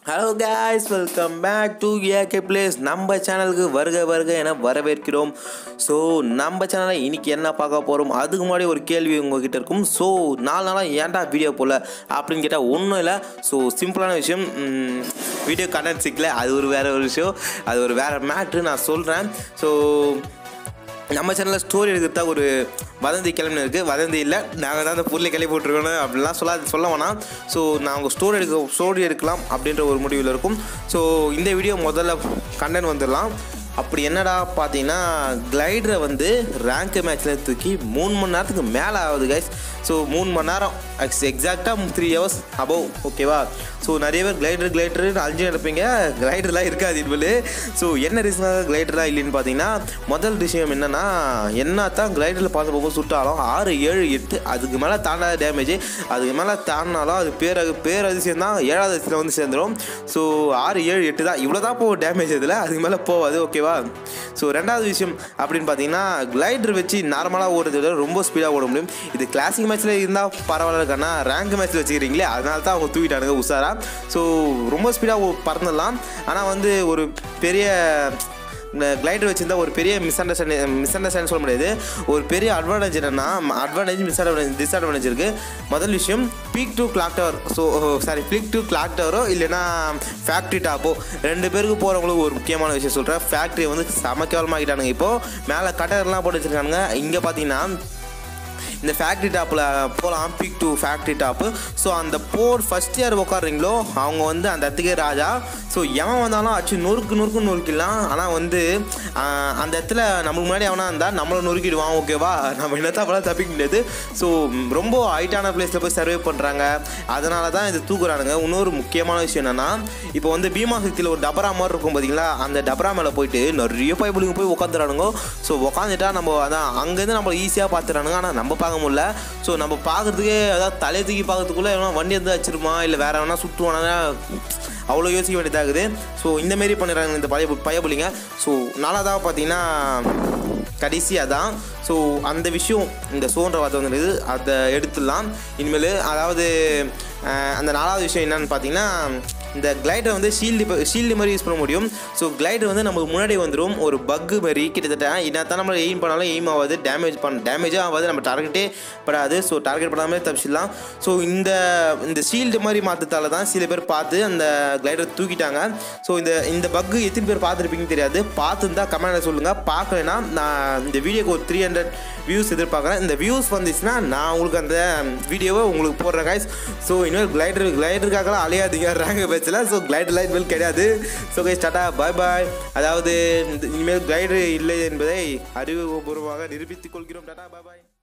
Hello guys, welcome back to AK plays. நம்ம சேனலுக்கு வருக என வரவேற்கிறோம். ஸோ நம்ம சேனலில் இன்றைக்கி என்ன பார்க்க போகிறோம், அதுக்கு முன்னாடி ஒரு கேள்வி உங்ககிட்ட இருக்கும். ஸோ 4 நாளாக ஏன்டா வீடியோ போல அப்படின்னு கேட்டால் ஒன்றும் இல்லை. ஸோ சிம்பிளான விஷயம், வீடியோ கண்டென்ட் சிக்கல, அது ஒரு வேறு ஒரு விஷயம், அது ஒரு வேறு மேட்ரு நான் சொல்கிறேன். ஸோ நம்ம சேனலில் ஸ்டோரி எடுக்கிறதா ஒரு வதந்தி கிளம்பி இருக்குது. வதந்தி இல்லை, நாங்கள் தான் அந்த பொருளை கிளம்பி போட்டுருக்கோம் அப்படிலாம் சொல்ல வேணாம். ஸோ நாங்கள் ஸ்டோரி எடுக்கலாம் அப்படின்ற ஒரு முடிவில் இருக்கும். ஸோ இந்த வீடியோ முதல்ல கண்டென்ட் வந்துடலாம். அப்படி என்னடா பார்த்தீங்கன்னா, கிளைடரை வந்து ரேங்க் மேட்ச்சில் தூக்கி 3 மணி நேரத்துக்கு மேலே ஆகுது கைஸ். ஸோ 3 மணி நேரம் எக்ஸாக்டாக 3 hours அபவ், ஓகேவா? ஸோ நிறைய பேர் கிளைடர் அழிஞ்சு நடப்பீங்க, கிளைடர்லாம் இருக்காது இனிமேல். ஸோ என்ன ரீசனாக கிளைடர்லாம் இல்லைன்னு பார்த்தீங்கன்னா, முதல் விஷயம் என்னென்னா, என்ன தான் கிளைடரில் பார்த்து போகும்போது சுட்டாலும் 6, 7, 8 அதுக்கு மேலே தாண்டாத டேமேஜ், அதுக்கு மேலே தாண்டினாலும் அது பேரதிசயம் தான் 7வது அதிசயம் வந்து சேர்ந்துடும். ஸோ 6, 7, 8 தான், இவ்வளோ தான் போகும் டேமேஜ், இதில் அதுக்கு மேலே போகாது, ஓகேவா? ஸோ ரெண்டாவது விஷயம் அப்படின்னு பார்த்தீங்கன்னா, கிளைடர் வச்சு நார்மலாக ஓடுறத விட ரொம்ப ஸ்பீடாக ஓட முடியும். இது கிளாசிக் மேட்ச்சில் இருந்தால் பரவாயில்ல இருக்கானா, ரேங்க் மேட்ச்சில் வச்சுக்கிறீங்களே, அதனால தான் அவங்க தூக்கிட்டானுங்க உஷாரா. ஸோ ரொம்ப ஸ்பீடாக பறந்துடலாம். ஆனால் வந்து ஒரு பெரிய கிளைடர் வச்சுருந்தா ஒரு பெரிய மிஸ் அண்டர்ஸ்டாண்டிங் சொல்ல முடியாது. ஒரு பெரிய அட்வான்டேஜ் என்னென்னா, டிஸ்அட்வான்டேஜ் இருக்குது. முதல் விஷயம், பீக் டு கிளாக் டவரோ இல்லைன்னா ஃபேக்ட்ரி டாப்போ, 2 பேருக்கு போகிறவங்களுக்கு ஒரு முக்கியமான விஷயம் சொல்கிறேன். ஃபேக்ட்ரியை வந்து சமக்கவலமாக்கிட்டானுங்க. இப்போது மேலே கட்டர்லாம் போட்டு வச்சுருக்கானுங்க. இங்கே பார்த்தீங்கன்னா இந்த ஃபேக்ட்ரி டாப்பில் போகலாம், peak to factory top. So அந்த ஃபஸ்ட் இயர் உட்காடுறீங்களோ அவங்க வந்து அந்த இடத்துக்கே ராஜா. ஸோ எவன் வந்தாலும் ஆச்சு நொறுக்கிடலாம். ஆனால் வந்து அந்த இடத்துல நம்மளுக்கு முன்னாடி எவனா இருந்தால் நம்மளை நொறுக்கிடுவான், ஓகேவா? நம்ம என்னத்தான் அப்போலாம் தப்பிக்க முடியாது. ஸோ ரொம்ப ஹைட்டான பிளேஸில் போய் சர்வே பண்ணுறாங்க, அதனால தான் இது தூக்குறானுங்க. இன்னொரு முக்கியமான விஷயம் என்னென்னா, இப்போ வந்து பீமா சக்தியில் ஒரு டபரா மாதிரி இருக்கும் பார்த்தீங்களா, அந்த டபரா மேலே போயிட்டு நிறைய பைபிளுங்க போய் உட்காந்துறானுங்க. ஸோ உட்காந்துட்டா நம்ம அதான் அங்கேருந்து நம்மளை ஈஸியாக பார்த்துறானுங்க. ஆனால் நம்ம பார்க்க முடியல. ஸோ நம்ம பார்க்குறதுக்கே, அதாவது தலையை தூக்கி பார்க்கறதுக்குள்ளே எவனா வண்டி வந்து வச்சிருமா இல்லை வேறு எவனா சுற்றுவானா, அவ்வளோ யோசிக்க வேண்டியதாகுது. ஸோ இந்தமாரி பண்ணிடுறாங்க இந்த பயப்புலிங்க. ஸோ நாலாவதாக பார்த்தீங்கன்னா கடைசியாக தான். ஸோ அந்த விஷயம், இந்த சோன்ற வார்த்தை வந்துடுது, அதை எடுத்துடலாம் இனிமேல். அதாவது அந்த 4வது விஷயம் என்னன்னு பார்த்தீங்கன்னா, இந்த கிளைடரை வந்து ஷீல்டு மாதிரி யூஸ் பண்ண முடியும். ஸோ கிளைடர் வந்து நமக்கு முன்னாடி வந்துடும், ஒரு பக்கு மாதிரி கிட்டத்தட்ட. என்னத்தான் நம்ம எய்ம் பண்ணாலும் எய்ம் ஆகாது, டேமேஜும் ஆகாது, நம்ம டார்கெட்டே படாது. ஸோ டார்கெட் படாமலே தப்பிச்சிடலாம். ஸோ இந்த ஷீல்டு மாதிரி மாற்றத்தால தான் சில பேர் பார்த்து அந்த கிளைடர் தூக்கிட்டாங்க. ஸோ இந்த பக்கு எத்தனை பேர் பார்த்துருப்பீங்கன்னு தெரியாது. பார்த்துருந்தா கமெண்ட்டில் சொல்லுங்கள். பார்க்கலன்னா நான் இந்த வீடியோக்கு ஒரு 300 வியூஸ் எதிர்பார்க்குறேன். இந்த வியூஸ் வந்துச்சுன்னா நான் உங்களுக்கு அந்த வீடியோவை உங்களுக்கு போடுறேன் கைஸ். ஸோ இனிமேல் கிளைடருக்காகலாம் அலையாதீங்க ரேங்க் பேட்சில். ஸோ கிளைடர் லைட் மேல் கிடையாது. ஸோ கைஸ் டாடா பாய். அதாவது இனிமேல் கிளைடர் இல்லை என்பதை அறிவுபூர்வமாக நிரூபித்துக் கொள்கிறோம். டாடா பாய்.